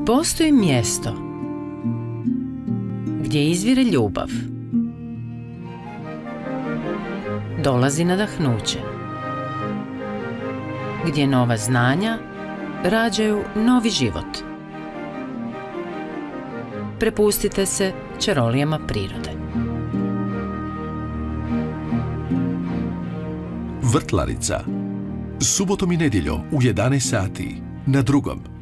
Postoji mjesto gdje izvire ljubav, dolazi nadahnuće, gdje nova znanja rađaju novi život. Prepustite se čarolijama prirode. Vrtlarica. Subotom i nedjeljom u 11 sati na Drugom.